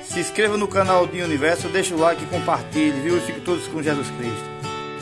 Se inscreva no canal do Universo, deixa o like e compartilhe, viu? E fiquem todos com Jesus Cristo.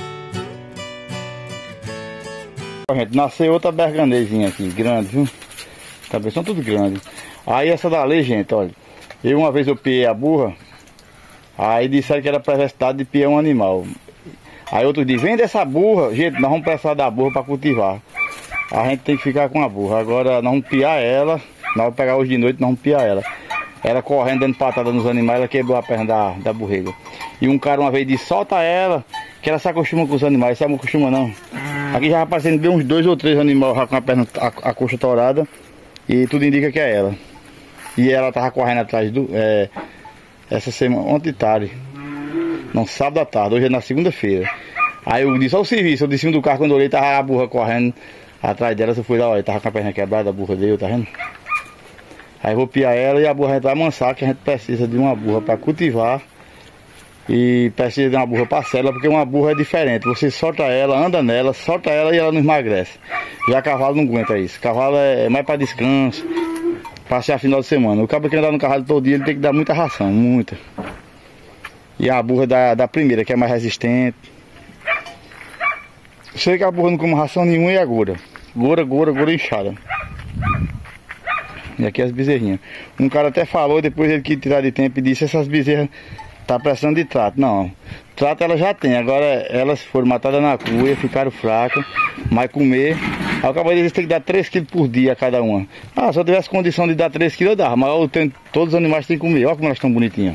Gente, nasceu outra berganezinha aqui, grande, viu? Também são tudo grandes. Aí essa dali, gente, olha. Uma vez eu piei a burra. Aí disseram que era perversidade de piar um animal. Aí outro dia, vende essa burra. Gente, nós vamos precisar da burra para cultivar. A gente tem que ficar com a burra. Agora nós vamos piar ela. Nós vamos pegar hoje de noite, nós vamos piar ela. Ela correndo, dando patada nos animais, ela quebrou a perna da burrega. E um cara uma vez disse, solta ela, que ela se acostuma com os animais. Você não acostuma não. Aqui já vai aparecendo bem uns 2 ou 3 animais já com a perna, a coxa torada. E tudo indica que é ela. E ela tava correndo atrás do... essa semana, ontem tarde. Não, sábado à tarde, hoje é na segunda-feira. Aí eu disse, olha o serviço, eu de cima do carro, quando eu olhei, tava a burra correndo atrás dela. Eu fui lá, olha, tava com a perna quebrada, a burra dele, tá vendo? Aí eu vou piar ela e a burra vai amansar, que a gente precisa de uma burra para cultivar. E precisa de uma burra para célula, porque uma burra é diferente. Você solta ela, anda nela, solta ela e ela não emagrece. Já cavalo não aguenta isso. Cavalo é mais para descanso, passear final de semana. O cabo que anda no cavalo todo dia, ele tem que dar muita ração, muita. E a burra da primeira, que é mais resistente. Eu sei que a burra não come ração nenhuma e é gorda. Gorda inchada. E aqui as bezerrinhas. Um cara até falou, depois ele quis tirar de tempo e disse, essas bezerras tá precisando de trato. Não, trato ela já tem. Agora elas foram matadas na cuia, ficaram fracas, mas comer. Ao cabo deles tem que dar 3 kg por dia a cada uma. Ah, se eu tivesse condição de dar 3 kg eu dava, mas todos os animais têm que comer. Olha como elas estão bonitinhas.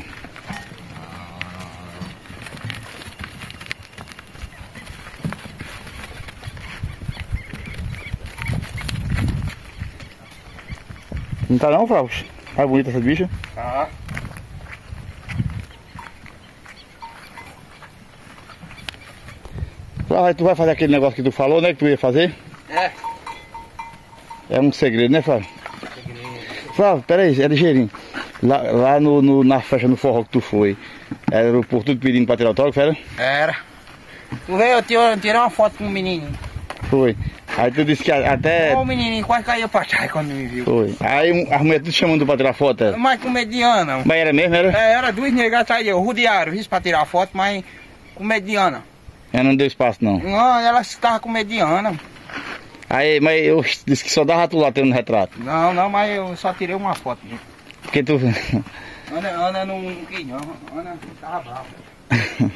Não tá não, Flávio? É bonita essa bicha? Ah. Flávio, tu vai fazer aquele negócio que tu falou, né? Que tu ia fazer? É. É um segredo, né, Flávio? Flávio, peraí, é ligeirinho. Lá na festa no forró que tu foi, era o povo tudo pedindo pra tirar autógrafo, era? Era. Tu veio, eu tirei uma foto com um menino. Foi. Aí tu disse que até... O menininho quase caiu pra trás quando me viu. Foi. Aí as mulheres tudo chamando tu pra tirar foto, era? Mas com mediana. Mas era mesmo, era? Era 2 negas saíram, rodearam isso pra tirar foto, mas com mediana. Ela não deu espaço não. Não, ela estava com mediana. Aí, mas eu disse que só dava tu lá tendo retrato. Não, mas eu só tirei uma foto. Porque tu... Ana não quis não, Ana tava brava.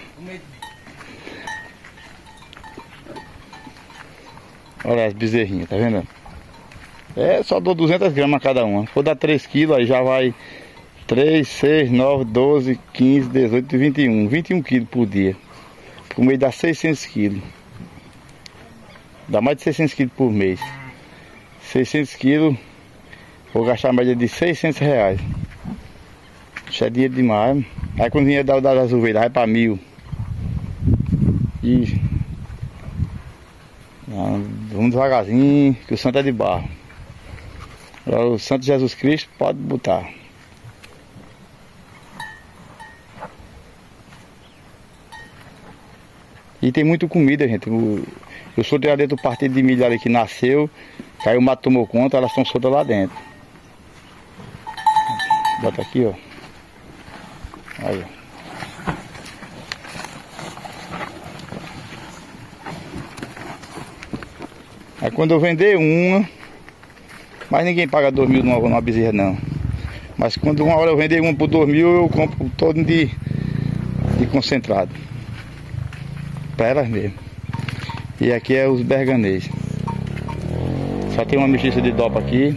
Olha as bezerrinhas, tá vendo? É, só dou 200 gramas cada uma. Se for dar 3 quilos, aí já vai 3, 6, 9, 12, 15, 18 e 21. 21 quilos por dia. Por mês dá 600 quilos. Dá mais de 600 quilos por mês. 600 quilos, vou gastar a média de 600 reais. Isso é dinheiro demais. Aí quando vinha das ovelhas, vai pra 1000. E... vamos devagarzinho, que o santo é de barro. Agora o santo Jesus Cristo pode botar. E tem muita comida, gente. Eu sou dentro do partido de milho ali que nasceu. Aí o mato tomou conta, elas estão soltas lá dentro. Bota aqui, ó. Aí, ó. Aí quando eu vender uma, mas ninguém paga 2.000 numa bezerra não. Mas quando uma hora eu vender uma por 2.000, eu compro todo de concentrado. Para elas mesmo. E aqui é os berganês. Só tem uma mestiça de dopa aqui.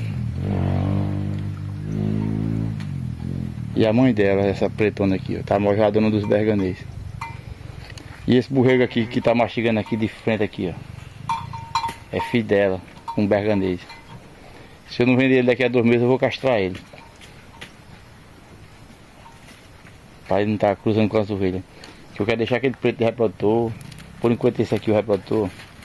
E a mãe dela, essa pretona aqui, ó, tá já dona dos berganês. E esse borrego aqui que tá mastigando aqui de frente aqui, ó. É filho dela, um berganês. Se eu não vender ele daqui a 2 meses, eu vou castrar ele. Para ele não estar cruzando com as ovelhas. Que eu quero deixar aquele preto de reprodutor. Por enquanto esse aqui é o reprodutor.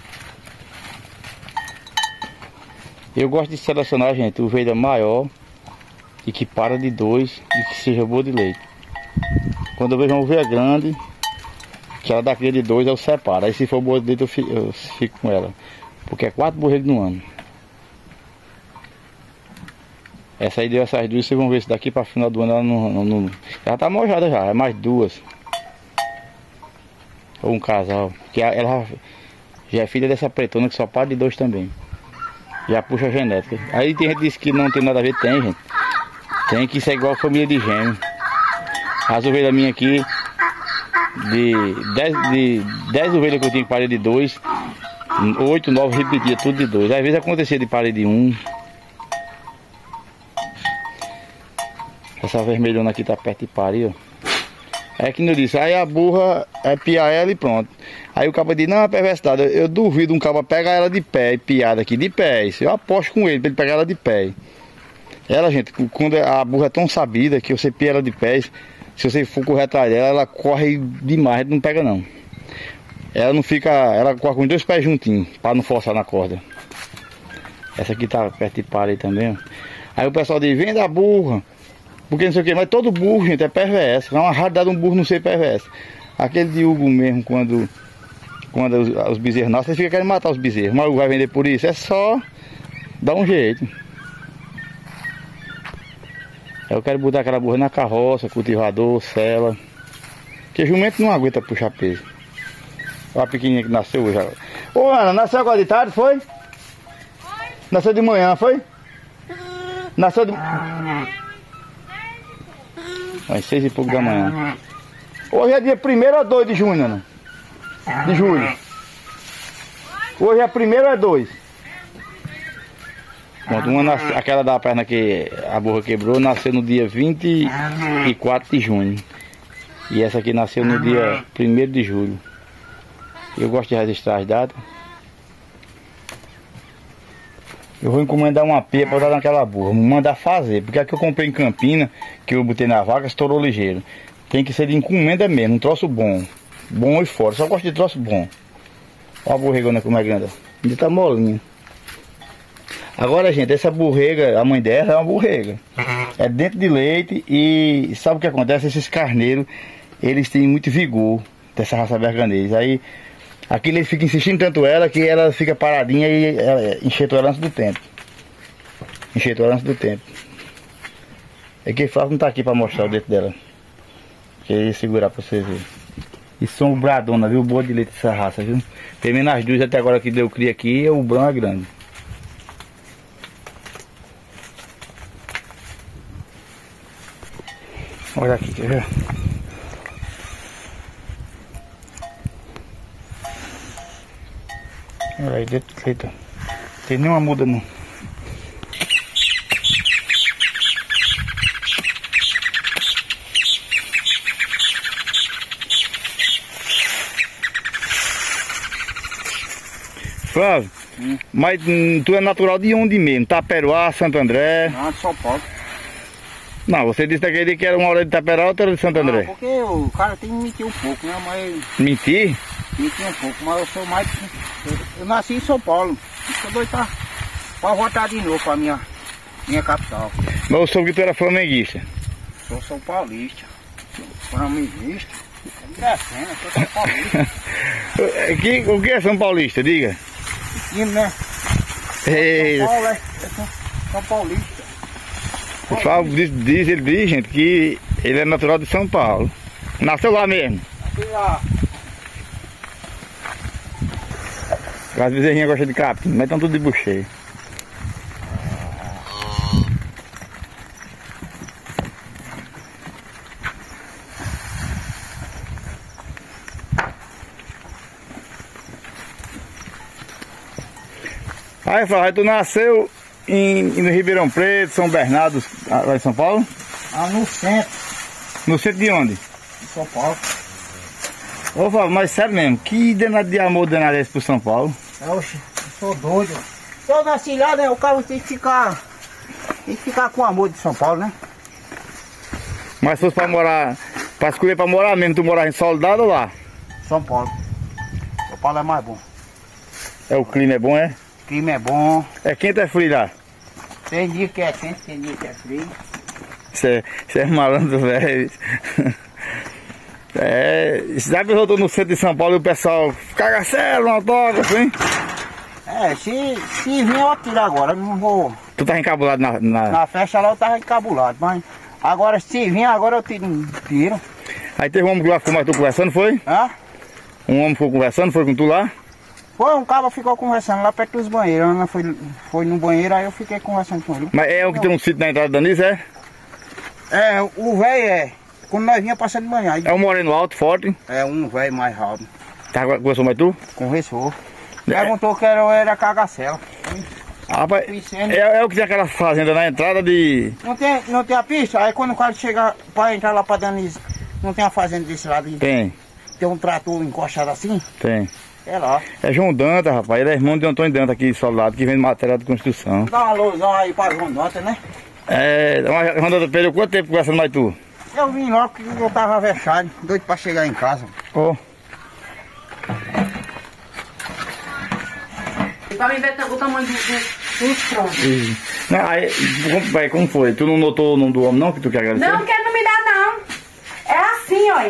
Eu gosto de selecionar, gente, ovelha maior e que para de 2 e que seja boa de leite. Quando eu vejo uma ovelha grande, que ela dá cria de 2, eu separo. Aí se for boa de leite, eu fico com ela. Porque é 4 borregos no ano. Essa aí deu essas duas, vocês vão ver se daqui pra final do ano ela não... Ela tá mojada já, é mais duas. Ou um casal. Que ela já é filha dessa pretona que só para de 2 também. Já puxa a genética. Aí tem gente que diz que não tem nada a ver, tem, gente. Tem que ser igual a família de gêmeos. As ovelhas minhas aqui, de 10 ovelhas que eu tinha que parei de 2, 8, 9 repetia tudo de 2. Às vezes acontecia de parei de 1. Essa vermelhona aqui tá perto de parir, ó. É que não disse, aí a burra é piar ela e pronto. Aí o cabo diz, não, é perversidade. Eu duvido um cabo pegar ela de pé e piada aqui de pés. Eu aposto com ele pra ele pegar ela de pé. Ela, gente, quando a burra é tão sabida que você pia ela de pés, se você for correr atrás dela, ela corre demais, não pega não. Ela não fica, ela corre com os 2 pés juntinhos, pra não forçar na corda. Essa aqui tá perto de parede também, ó. Aí o pessoal diz, vem da burra. Porque não sei o que, mas todo burro, gente, é perverso. É uma raridade um burro não ser perverso. Aquele de Hugo mesmo, quando os bezerros nascem, ele fica querendo matar os bezerros. Mas o Hugo vai vender por isso? É só dar um jeito. Eu quero botar aquela burra na carroça, cultivador, sela. Porque jumento não aguenta puxar peso. Olha a pequenininha que nasceu hoje. Ô Ana, nasceu agora de tarde, foi? Nasceu de manhã, foi? Nasceu de... Às 6 e pouco da manhã. Hoje é dia 1º ou 2 de junho, Ana? De julho. Hoje é 1º ou é 2? Pronto, aquela da perna que a burra quebrou nasceu no dia 24 de junho. E essa aqui nasceu no dia 1º de julho. Eu gosto de registrar as datas. Eu vou encomendar uma peia para dar naquela burra. Vou mandar fazer, porque a que eu comprei em Campina, que eu botei na vaca, estourou ligeiro. Tem que ser de encomenda mesmo, um troço bom. Bom e fora, só gosto de troço bom. Olha a borregona como é grande. Ainda tá molinha. Agora, gente, essa borrega, a mãe dela é uma borrega. É dentro de leite e sabe o que acontece? Esses carneiros, eles têm muito vigor dessa raça berganês. Aí, aquilo ele fica insistindo tanto ela que ela fica paradinha e enxertou ela antes do tempo. Enxertou ela antes do tempo. É que Flávio não tá aqui pra mostrar o dentro dela. Queria segurar pra vocês verem. E são bradona, viu? Boa de leite essa raça, viu? Pelo menos as duas até agora que deu cria aqui, o branco é grande. Olha aqui, quer ver? Olha aí, dentro do leite. Não tem nenhuma muda não. Flávio, mas tu é natural de onde mesmo? Taperoá, Santo André? Não, de São Paulo. Não, você disse aquele dia que era uma hora de Taperoá, outra de Santo André. Não, porque o cara tem que mentir um pouco, né? Mas... Mentir? Mentir um pouco, mas eu sou mais... Eu nasci em São Paulo. Estou doido pra voltar de novo pra minha capital. Mas eu soube que tu era flamenguista. Sou São Paulista. Flamenguista. Engraçado, eu sou São Paulista. O que é São Paulista? Diga. Pequeno, né? Ei. São Paulo é São Paulista. O Flávio diz, gente, que ele é natural de São Paulo. Nasceu lá mesmo. Aqui lá. As bezerrinhas gostam de capim, mas estão tudo de bucheio. Aí, Flávio, tu nasceu no Ribeirão Preto, São Bernardo, lá em São Paulo? Ah, no centro. No centro de onde? De São Paulo. Ô, Flávio, mas sério mesmo, que danado de amor danado é esse pro São Paulo? Oxe, eu sou doido. Se eu nasci lá, né, o cara tem que ficar com amor de São Paulo, né? Mas se fosse pra morar, pra escolher pra morar mesmo, tu morar em Soledade ou lá? São Paulo. São Paulo é mais bom. É, o clima é bom, é? O clima é bom. É quente ou é frio lá? Tem dia que é quente, tem dia que é frio. Você é malandro, velho. É, já pensou no centro de São Paulo e o pessoal cagacero, um autógrafo, hein? Se vir eu tiro agora, eu não vou... Tu tá encabulado na... Na festa lá eu tava encabulado, mas... Agora se vir agora eu tiro. Aí teve um homem que lá ficou mais tu conversando, foi? Hã? Um homem ficou conversando, foi com tu lá? Foi, um cara ficou conversando lá perto dos banheiros. A Ana foi no banheiro, aí eu fiquei conversando com ele. Mas é o que tem um sítio na entrada da Anísio, é? É, o velho é... Quando nós vinha passando de manhã. É um moreno alto, forte. É um velho mais alto. Tá, conversou mais tu? Conversou. Perguntou que era cagacela. Rapaz, é o que tem aquela fazenda na entrada de... Não tem a pista? Aí quando o cara chega pra entrar lá pra Danise, não tem a fazenda desse lado aí? Tem. Tem um trator encostado assim? Tem. É lá. É João Danta, rapaz. Ele é irmão de Antônio Danta aqui, soldado, que vende material de construção. Dá uma alusão aí pra João Danta, né? É, João Danta, perdeu quanto tempo conversando mais tu? Eu vim logo porque eu tava vexado, doido pra chegar em casa. Ó. Pra mim ver o tamanho dos troncos. Não, aí, como foi? Tu não notou o nome do homem não, que tu quer agradecer? Não quero não me dar não. É assim, olha.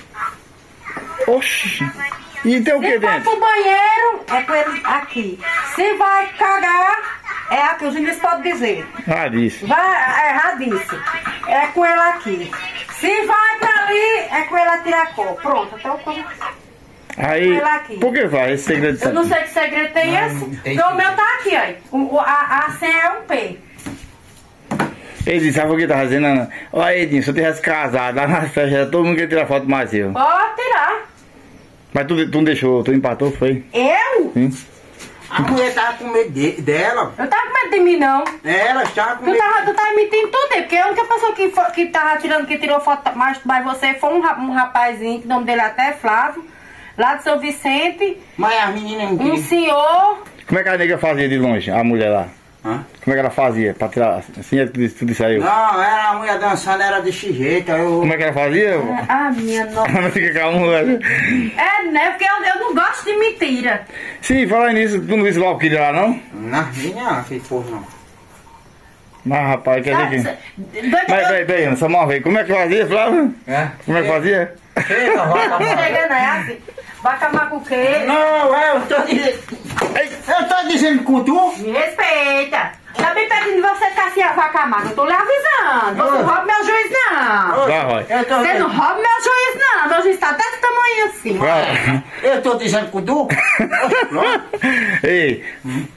Oxi. E tem o que Se vai dentro? pro banheiro, é com ele aqui. Se vai cagar, é aqui. Os índios podem dizer. Ah, disse. Vai, erradice. É com ela aqui. Se vai pra ali, é com ela tirar cor. Pronto, até o começo. Aí, por que vai esse segredo? Eu não sei que segredo tem esse. Porque o meu tá aqui, ó. A senha é um P. Edinho, sabe o que tá fazendo? Ó, Edinho, se eu tivesse casado lá na festa, todo mundo queria tirar foto mais eu. Pode tirar. Mas tu não deixou, tu empatou, foi? Eu? Sim. A mulher tava com medo dela. Eu tava com medo de mim, não. Ela estava com Tu medo. tava mentindo tudo aí, porque a única pessoa que tava tirando, que tirou foto mais você foi um rapazinho, que o nome dele até é Flávio, lá de São Vicente. Mas as meninas não Um queriam. senhor. Como é que a nega fazia de longe, a mulher lá? Hã? Como é que ela fazia pra tirar, assim, tudo saiu? Não, era a mulher dançando, era desse jeito. Aí eu... Como é que ela fazia? Ah, minha nossa. Não fica calmo, velho. É, né? Porque eu não gosto de mentira. Sim, falar nisso, tu não disse lá o que lá, não? Não, não, aquele povo não. Mas rapaz, quer dizer que... Doido que Mas, peraí, só uma vez, como é que fazia, Flávio? É? Como é que fazia? Chega, vaca chega, né? Assim, vaca macuqueira. Não, eu tô dizendo... Eu tô dizendo com tu? Me respeita. Tá me pedindo você casser a vaca magra. Eu tô lhe avisando. Você não rouba meu juiz, não. Vai, vai. Eu tô Você não rouba meu juiz, não. Meu juiz tá até desse tamanho assim. Vai. Eu tô dizendo com tu? Ei.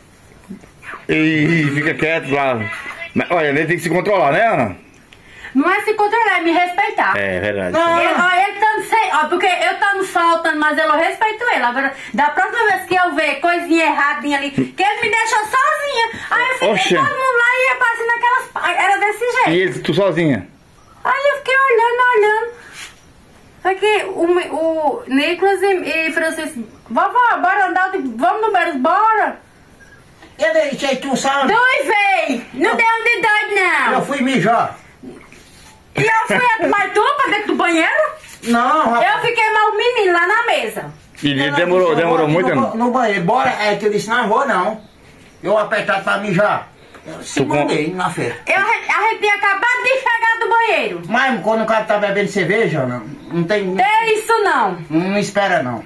Ei, fica quieto, Flávio. Mas, olha, ele tem que se controlar, né, Ana? Não é se controlar, é me respeitar. É verdade. Ele tanto sei, ó, porque eu tô soltando, mas eu respeito ele. Agora, da próxima vez que eu ver coisinha erradinha ali, que ele me deixou sozinha. Aí eu fiquei Oxe. todo mundo lá e ia passando aquelas. Era desse E jeito. ele, tu sozinha? Aí eu fiquei olhando. Só que o Nicolas e Francisco, vovó, bora andar, vamos no Beres, bora. Eu deixei tu, sabe? Dois véi, não deu um de doido, não. Eu fui mijar. E eu fui mais tu pra dentro do banheiro? Não, rapaz. Eu fiquei mal menino lá na mesa. E ele demorou muito, no, no banheiro. Bora, é que eu disse, não vou não. Eu apertado pra mijar. Eu se mandei na feira. A gente tinha acabado de chegar do banheiro. Mas quando o cara tá bebendo cerveja, não tem... É isso não. Não espera não.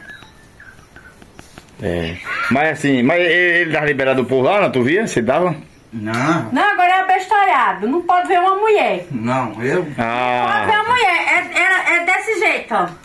É. Mas assim, ele dava liberado o povo lá, não? Tu via? Você dava? Não, Não, agora é abestalhado. Não pode ver uma mulher. não, eu... Pode ver Ah. uma mulher. É desse jeito, ó.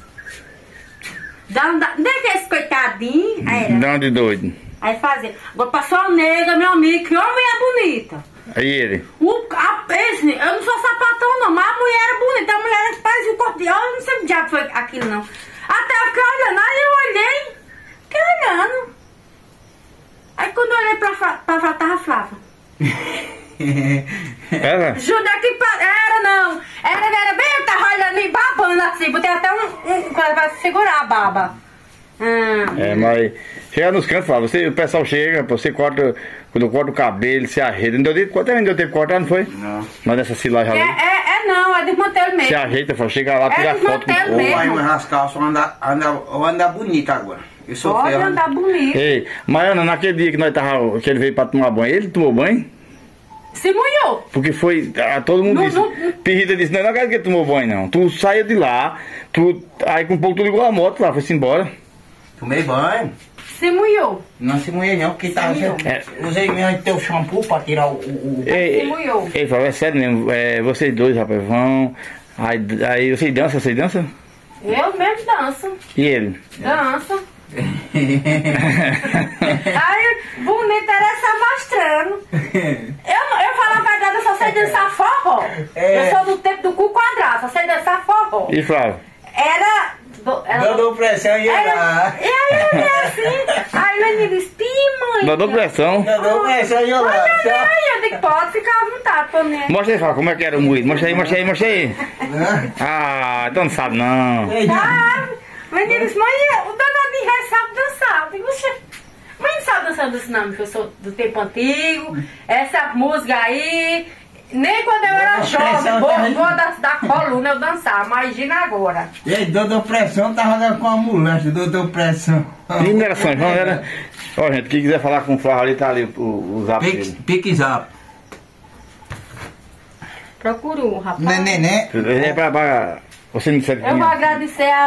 Onde é que é esse coitadinho? Aí era. Não de doido. Aí fazia. Agora passou a nega, meu amigo, que homem é bonita. Aí ele. Eu não sou sapatão não, mas a mulher era bonita. A mulher parecia o corpo de... Eu não sei o diabo foi aquilo não. Até eu fiquei olhando. Aí eu olhei. Fiquei olhando. Aí quando eu olhei pra Flávia, tava Flávia. Era? Jura que era não. Era bem, eu tava olhando e babando assim. Botei até um coisa pra segurar a baba. É, mas chega nos cantos, fala, o pessoal chega, você corta, quando corta o cabelo, se ajeita. Não deu tempo, até não deu tempo de cortar, não foi? Não. Mas nessa silagem ali. Não, é desmantelho mesmo. Se ajeita, fala, chega lá, tira foto com o desmantelho povo. mesmo. Vai me rascar, só eu ando bonito agora. Eu sou Pode feio. andar bonito. Ei, mas Ana, naquele dia que nós tava, que ele veio pra tomar banho, ele tomou banho? Se molhou. Porque foi, todo mundo disse, Pirrita disse, não acredito que ele tomou banho não. Tu saiu de lá, aí com um pouco tu ligou a moto lá, foi-se embora. Tomei banho. Se molhou. Não se moeu não, porque tá... Usei mesmo teu shampoo pra tirar o... Se molhou. Ei, Flávio, é sério mesmo, vocês dois, rapaz, vão... Aí vocês dançam? Eu mesmo danço. E ele? Dança. Aí, bonito era só mostrando. Eu falo a verdade, eu só sei dançar forró. Eu sou do tempo do cu quadrado, só sei dançar forró. E Flávio? Dou pressão e ia lá. E aí eu ia assim, aí ele disse, mãe. Dou pressão? Dou pressão e ia lá. Aí eu digo, pode ficar à vontade pra mim. Mostra aí, Flávio, como é que era o moído. Mostra aí. Ah, então não sabe não. Sabe? Mas ele disse, mãe, o danadinho já sabe dançar. Eu digo, mãe não sabe dançar desse nome, que eu sou do tempo antigo. Essa música aí, nem quando eu era jovem, boa da coluna eu dançava, imagina agora. Ei, Dodô Pressão tava andando com a ambulância, Dodô Pressão. E não era São João, era... Ó, gente, quem quiser falar com o Flávio ali, tá ali o zap dele. Pique zap. Procura um, rapaz. Neném. É pra... Você me segue. Eu vou agradecer a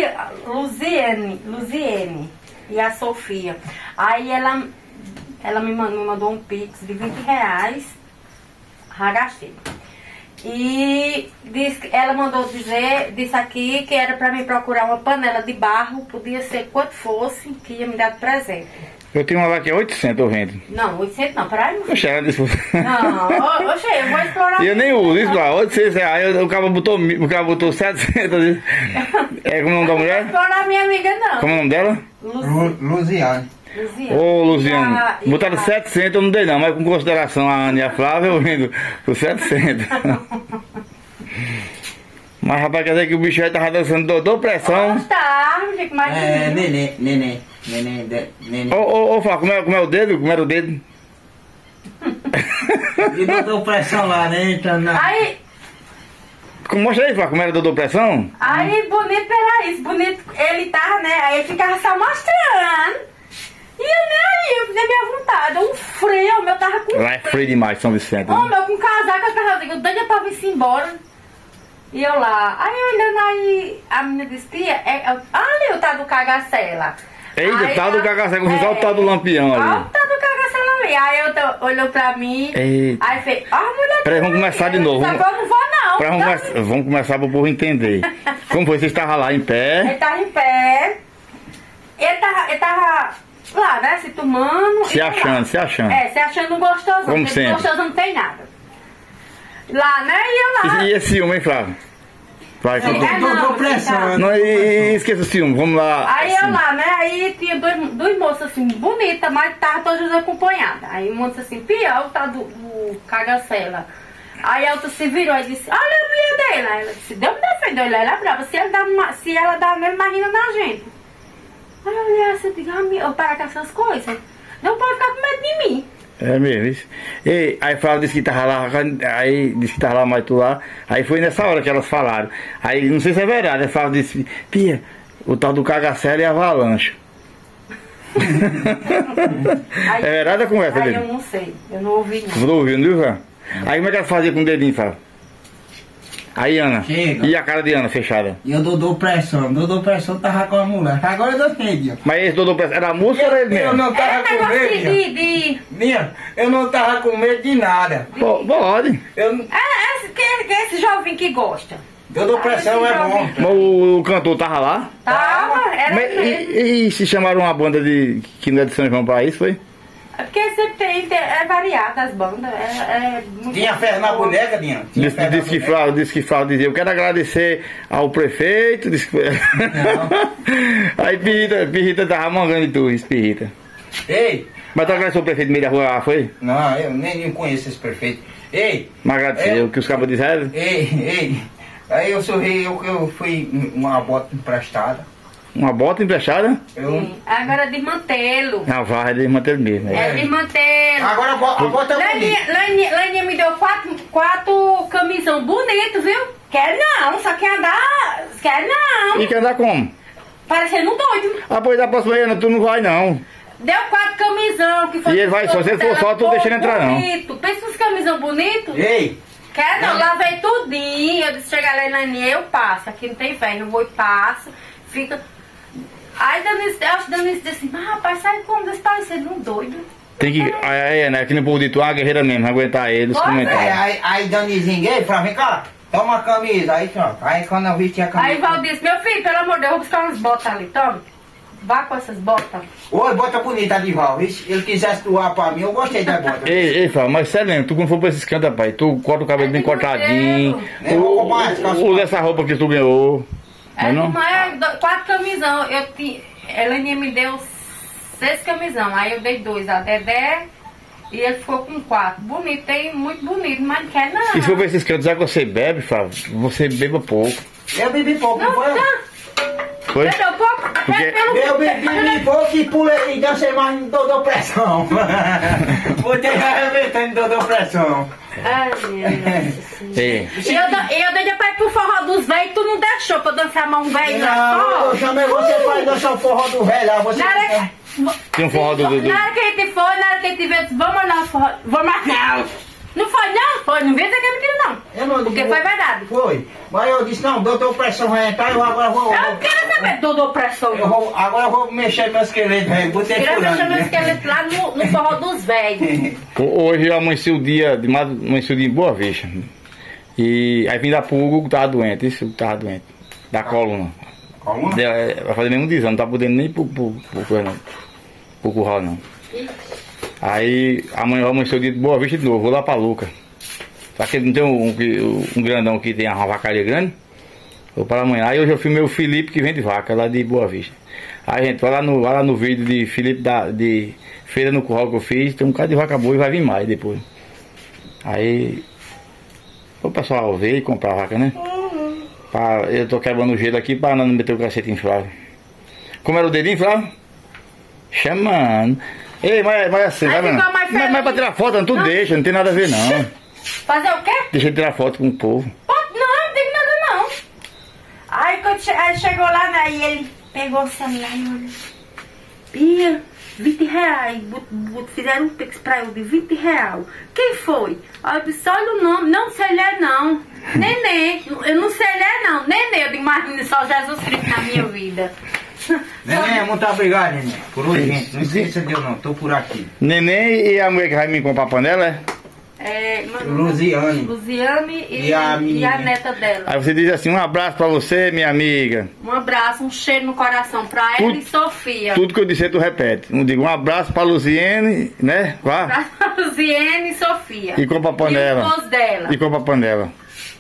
Luziene e a Sofia. Aí ela me mandou um pix de R$20. Já gastei. E ela mandou disse aqui que era pra mim procurar uma panela de barro, podia ser quanto fosse, que ia me dar de presente. Eu tenho uma lá que é 800, eu vendo. Não, 800 não, peraí. Oxe, ela disse... Não, oxe, eu vou explorar. E eu nem uso isso lá, 800 reais, o cara botou 700. É como o nome da mulher? Não vou explorar minha amiga não. Como é o nome dela? Luziane. Ô, Luziane, botaram 700, eu não dei não, mas com consideração a Ana e a Flávia, eu vendo por 700. Mas rapaz, quer dizer que o bicho aí tava dançando Dodô Pressão. Tá, não fico mais Neném. Ô, Flávio, como é o dedo? Como era o dedo? E Dodô Pressão lá, né? Aí... Mostra aí, Flávio, como era Dodô Pressão? Aí, bonito era isso, bonito, ele tava, né, aí ele ficava só mostrando. E eu nem aí, eu fiz a minha vontade, um frio, o meu tava com Lá é frio demais, São Vicente. Ô, meu, com casaco, eu doida pra vir-se embora. E eu lá, aí olhando aí, a menina disse, tia, olha o tal do cagacela. Eita, Aí tal do cagacela, com o tal do lampião ali. Olha o tal do cagacela ali. Aí olhou pra mim, Eita. aí fez, ó, mulher. Peraí, vamos começar de novo. Eu não vou não. Vamos começar pro povo entender. Como foi? Você estava lá em pé? Ele tava em pé. Ele tava lá, né? Se tomando. Se achando. Se achando gostoso. Como sempre. Gostoso não tem nada. Lá, né? E eu lá. E esse ciúme, hein, Flávio? Vai, Dodô Pressão. não, esqueça o ciúme, vamos lá. Aí assim. eu lá, né? Aí tinha dois moços assim, bonitas, mas tava todas acompanhadas. Aí uma disse assim, pior, tá do cagacela. Aí a outra se virou e disse, olha a mulher dele. Aí ela disse, Deus me defendeu, ela é brava. Se ela dá nele, imagina na gente. Aí eu olhei assim, eu digo, eu parar com essas coisas. Não pode ficar com medo de mim. É mesmo, isso. E aí Flávio disse que tava lá, aí disse que tava lá, mas tu lá. Aí foi nessa hora que elas falaram. Aí não sei se é verdade, aí Flávio disse, Pia, o tal do cagacela e avalanche. Aí, é verdade a conversa aí dele? eu não sei, eu não ouvi não. Você não ouviu, não viu, Flávio? Aí como é que ela fazia com o dedinho, Flávio? Aí Ana, Chega. E a cara de Ana fechada? E o Dodô Pressão tava com a mulher. Agora eu dou medo. Mas esse Dodô Pressão, era a música ou era ele Eu mesmo? não tava com medo. Minha, eu não tava com medo de nada. Pode. Esse jovem que gosta. Dodô Pressão é bom. Mas o cantor tava lá? Tava, era Mas, mesmo. e se chamaram uma banda que não é de São João pra isso, foi? É porque sempre é variada as bandas. Tinha ferro na boneca, Dinha? Disse que Flávio dizia, eu quero agradecer ao prefeito. Disse que... Aí Pirrita tava mangando de tudo, Pirrita. Ei! Mas tu agradeceu o prefeito do meio da rua lá, foi? Não, eu nem conheço esse prefeito. Ei! Mas agradeceu, o que os cabos disseram? Ei! Aí eu sorri, eu fui uma bota emprestada. Uma bota emprestada? Agora desmantelo. Ah, vai desmanter mesmo. É desmantelo. Agora a bota é bonita. Laninha me deu quatro camisão bonito, viu? Quer não, só quer andar. Quer não. E quer andar como? Parecendo um doido. Ah, pois da próxima Ana, tu não vai não. Deu 4 camisão que foi. E ele vai, se você for só, tu deixa ele entrar não. Bonito. Pensa nos camisão bonito. Ei! Quer não, lavei tudinho. Eu disse, chega lá, Laninha, eu passo. Aqui não tem inverno, eu vou e passo. Fica. Aí Danice disse assim, mas rapaz, sai como desse parecendo um doido. Tem que. Aí, né? Aqui no povo de tu é uma guerreira mesmo, aguentar eles, Pois comentar. Aí Danizinho veio pra vem cá, toma a camisa, aí pronto. Aí quando eu vesti a camisa. Aí Val disse, meu filho, pelo amor de Deus, eu vou buscar umas botas ali, toma. Vá com essas botas. Oi, bota bonita de Val. Se ele quisesse doar pra mim, eu gostei da bota. Ei, Fábio, mas sério mesmo, tu quando for pra esses cantos, rapaz, tu corta o cabelo bem cortadinho. Usa essa roupa que tu ganhou. Não? Mas 4 camisão. Elaninha me deu 6 camisão. Aí eu dei 2 a Dedé e ele ficou com 4. Bonito, tem muito bonito, mas não quer não. E se for pra esses cantos, já que você bebe, Fábio, você beba pouco. Eu bebi pouco, não foi? Foi? Bebeu pouco? Porque- Eu bebi pouco e pulei e dancei mais em dodô pressão. Botei arrebentando em dodô pressão. Ai, minha nossa senhora. Ei, E eu dei pra ir pro forró dos velhos, tu não deixou pra eu dançar mão velho lá. Não, eu chamei você pra dançar o forró do velho lá. Você tem um forró do Dudu. Na hora que a gente foi, na hora que a gente veio, vamos lá no forró. Vamos lá, não foi não? Foi, não vem dizer que é mentira não. Eu não Porque digo- foi verdade. Foi. Mas eu disse, não, doutor pressão vai entrar, eu agora vou. Eu não quero saber, Dodô pressão. Agora eu vou mexer meu esqueleto, velho. Botei Queria mexer meu furando. esqueleto lá no forró dos velhos. Hoje eu amanheci o dia, amanheci o dia em Boa Vista. E aí vim da Hugo que tava doente, isso que tava doente. Da coluna. Coluna? Vai fazer mesmo 10 anos, não tá podendo nem pro curral não. Aí amanhã eu amanheci o dia de Boa Vista de novo, vou lá pra Luca. Só que não tem um grandão que tem uma vacaria grande? Vou para amanhã. Aí hoje eu filmei o Felipe que vende vaca lá de Boa Vista. Aí a gente vai lá no vídeo de Felipe de feira no curral que eu fiz, tem um bocado de vaca boa e vai vir mais depois. Aí o pessoal ver e comprar a vaca, né? Eu tô quebrando o gelo aqui para não meter o cacete inflável. Como era o dedinho inflável? Chamando. Ei, mas assim, Aí vai vendo? fica mais feliz. Mas pra tirar foto, não, tu Não. deixa, não tem nada a ver não. Fazer o quê? Deixa eu tirar foto com o povo. Não tem nada não. Aí quando aí chegou lá, né, aí ele pegou o celular e olhou. Pia, 20 reais. Fizeram um pix pra eu de 20 reais. Quem foi? Aí eu disse, olha o nome. Não sei ler não. Nenê. Eu não sei ler não. Nenê. Eu digo, mas só Jesus Cristo na minha vida. Neném, muito obrigado, neném. Por hoje, gente. Não esqueça de eu não, tô por aqui. Neném e a mulher que vai me comprar panela, é? Luziane. Luziane E a menina. e a neta dela. Aí você diz assim, um abraço pra você, minha amiga. Um abraço, um cheiro no coração pra ela e Sofia. Tudo que eu disser tu repete. Eu digo um abraço pra Luziene, né? Vá. Pra Luziane e Sofia. E compra a panela. E o esposo dela. E compra a panela.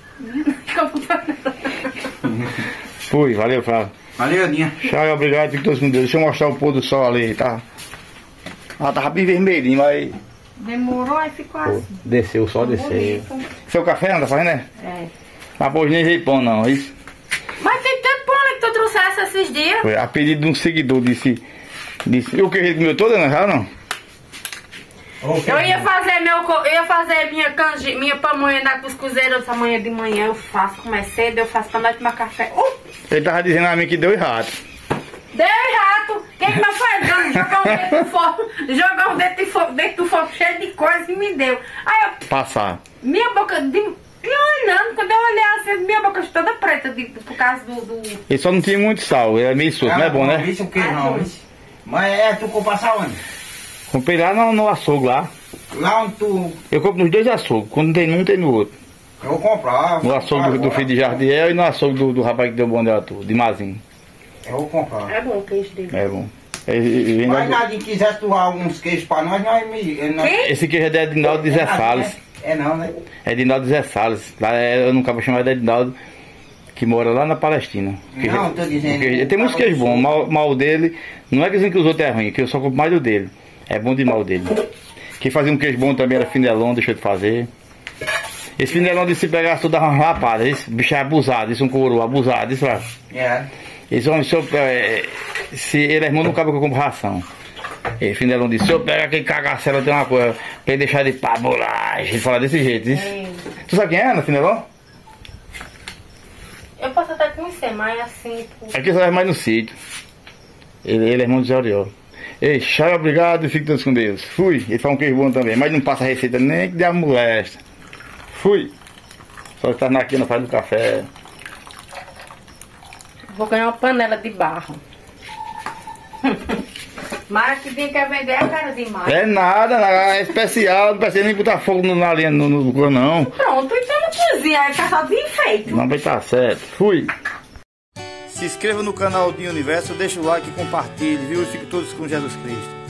Fui, valeu, Flávio. Valeu, Dinha. Tchau e obrigado, fique todos com Deus. Deixa eu mostrar o pôr do sol ali, tá? Ah, tava bem vermelhinho, mas Demorou, aí ficou assim. desceu, o sol desceu. Seu café não tá fazendo, né? É. Mas hoje nem veio pão não, isso. Mas tem tanto pão ali que tu trouxesse esses dias. Foi a pedido de um seguidor, disse e o que ele comeu toda, não? Já não? Eu ia fazer minha pamonha na cuscuzeira essa manhã de manhã. Eu faço como é cedo, eu faço pra nós tomar café. Ele tava dizendo a mim que deu errado. Deu errado. Quem que me faz? Jogar um dentro do fogo. Jogar um dentro do fogo cheio de coisa e me deu. Aí eu, Passar. minha boca, e olhando, quando eu olhei assim, minha boca toda preta por causa do... Ele só não tinha muito sal, ele é meio sujo, não é bom, né? Isso o que não, isso. Mas tu compra sal onde? Comprei lá no açougue lá. Lá onde tu... Eu compro nos dois açougues, quando não tem num, tem no outro. Eu vou comprar. No açougue do filho de Jardiel e no açougue do rapaz que deu bom dela tudo, de Mazinho. Eu vou comprar. É bom o queijo dele. É bom. Vem Mas lá- nadie quisesse doar alguns queijos pra nós Quem? Esse queijo é de Edinaldo de Zé Salles. É não, né? É Edinaldo de Zé Salles. Lá eu nunca vou chamar de Edinaldo, que mora lá na Palestina. Não, tô dizendo- Tem muitos queijos bons, mal dele. Não é dizendo que os outros é ruim, que eu só compro mais do dele. É bom demais o dele. Quem fazia um queijo bom também era Finelon, deixou de fazer. Esse Finelon disse que pegasse toda uma rapada. Esse bicho é abusado, isso é um couro abusado. Isso lá. É. Esse homem, se ele é irmão, não cabe que eu compro ração. E Finelon disse: se eu pegar aquele cagacela, tem uma coisa pra ele deixar de pá, bolagem. Ele fala desse jeito, isso. Tu sabe quem é, Ana Finelon? Eu posso até conhecer, mas assim... Aqui só é mais no sítio. Ele é irmão de Zé Oriol. Ei, tchau, obrigado e fique todos com Deus. Fui. Ele faz um queijo bom também, mas não passa receita nem que dê a molesta. Fui. Só estar aqui na faz do café. Vou ganhar uma panela de barro. Mas que tem que vender a cara demais. É nada, é especial, não precisa nem botar fogo na linha no cor, não. Pronto, então não cozinha, é caçado de enfeito. Não vai estar certo. Fui. Se inscreva no canal Dinho Universo, deixa o like e compartilhe, viu? E fiquem todos com Jesus Cristo.